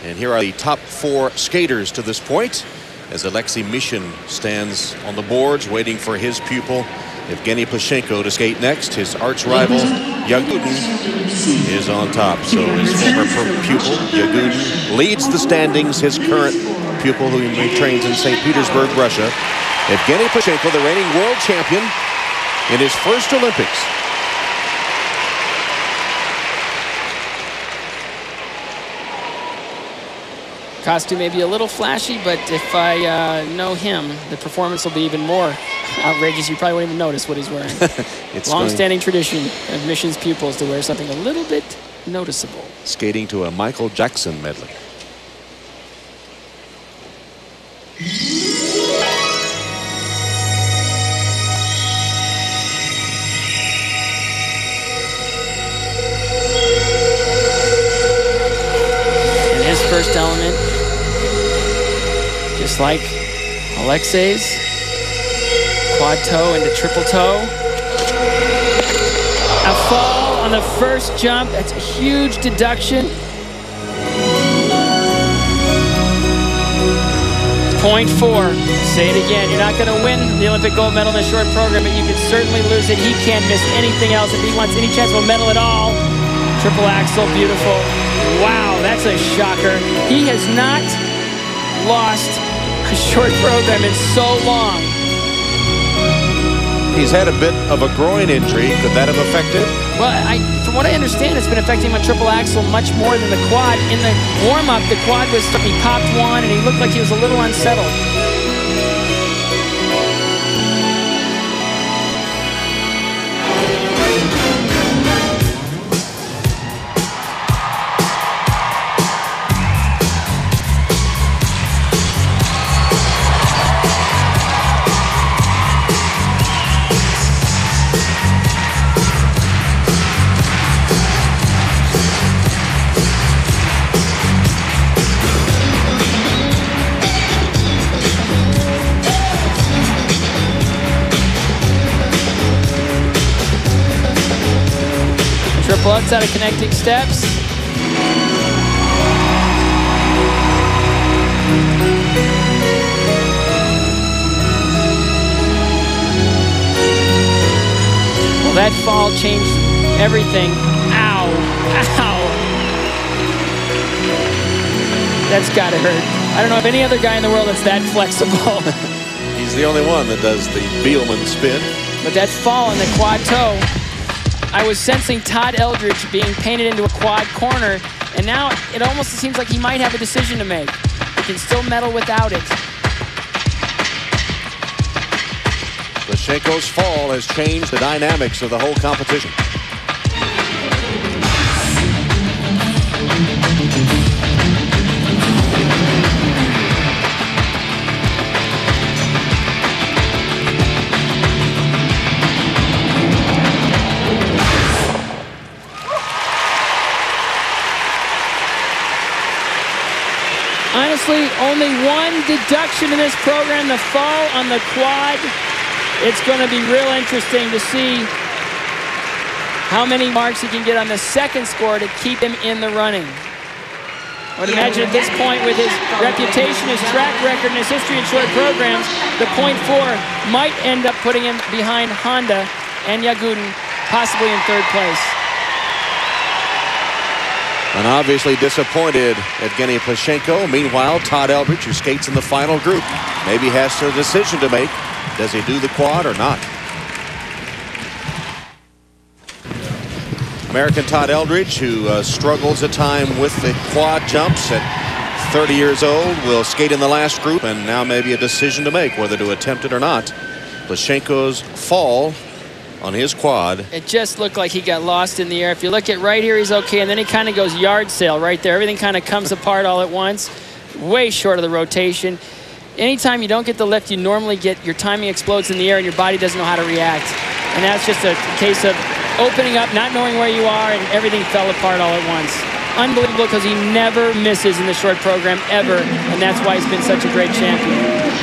And here are the top 4 skaters to this point, as Evgeny Mishin stands on the boards waiting for his pupil Evgeny Plushenko to skate next. His arch rival Yagudin is on top. So his former pupil Yagudin leads the standings. His current pupil, who he trains in St. Petersburg, Russia, Evgeny Plushenko, the reigning world champion in his first Olympics. Costume may be a little flashy, but if I know him, the performance will be even more outrageous. You probably won't even notice what he's wearing. It's long-standing tradition of Mission's pupils to wear something a little bit noticeable. Skating to a Michael Jackson medley. And his first element, just like Alexei's, quad toe into triple toe. A fall on the first jump. That's a huge deduction. .4. Say it again. You're not going to win the Olympic gold medal in the short program, but you can certainly lose it. He can't miss anything else if he wants any chance of a medal at all. Triple axel, beautiful. Wow, that's a shocker. He has not lost a short program in so long. He's had a bit of a groin injury. Could that have affected? Well, from what I understand, it's been affecting my triple axel much more than the quad. In the warm-up, the quad was, he popped one, and he looked like he was a little unsettled. Triple X out of connecting steps. Well, that fall changed everything. Ow, ow. That's gotta hurt. I don't know of any other guy in the world that's that flexible. He's the only one that does the Bielman spin. But that fall on the quad toe, I was sensing Todd Eldridge being painted into a quad corner, and now it almost seems like he might have a decision to make. He can still medal without it. Plushenko's fall has changed the dynamics of the whole competition. Honestly, only one deduction in this program, the fall on the quad. It's going to be real interesting to see how many marks he can get on the second score to keep him in the running. I would imagine at this point, with his reputation, his track record, and his history in short programs, the .4 might end up putting him behind Honda and Yagudin, possibly in third place. And obviously disappointed Evgeny Plushenko. Meanwhile, Todd Eldridge, who skates in the final group, maybe has a decision to make. Does he do the quad or not? American Todd Eldridge, who struggles at time with the quad jumps at 30 years old, will skate in the last group, and now maybe a decision to make whether to attempt it or not. Plushenko's fall on his quad. It just looked like he got lost in the air. If you look at right here, he's okay, and then he kind of goes yard sale right there. Everything kind of comes apart all at once. Way short of the rotation. Anytime you don't get the lift, you normally get your timing explodes in the air and your body doesn't know how to react. And that's just a case of opening up, not knowing where you are, and everything fell apart all at once. Unbelievable, because he never misses in the short program, ever, and that's why he's been such a great champion.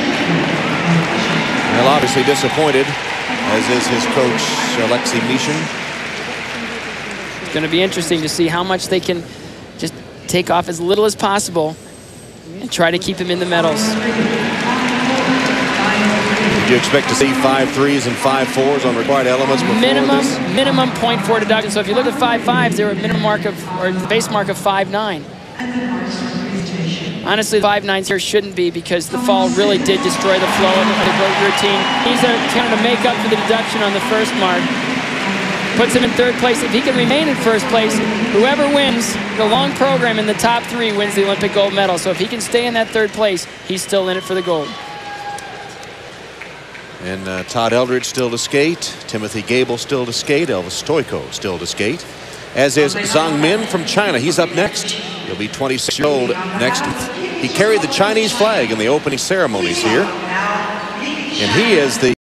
Well, obviously disappointed, as is his coach, Evgeny Mishin. It's going to be interesting to see how much they can just take off as little as possible and try to keep him in the medals. Do you expect to see 5.3s and 5.4s on required elements before this? Minimum 0.4 deduction. So if you look at 5.5s, they're at minimum mark of, or the base mark of 5.9. Honestly, 5.9s here shouldn't be, because the fall really did destroy the flow of the routine. He's trying to make up for the deduction on the first mark. Puts him in third place. If he can remain in first place, whoever wins the long program in the top 3 wins the Olympic gold medal. So if he can stay in that third place, he's still in it for the gold. And Todd Eldridge still to skate. Timothy Gable still to skate. Elvis Stoico still to skate. As is Zhang Min from China. He's up next. He'll be 26-year-old next. He carried the Chinese flag in the opening ceremonies here. And he is the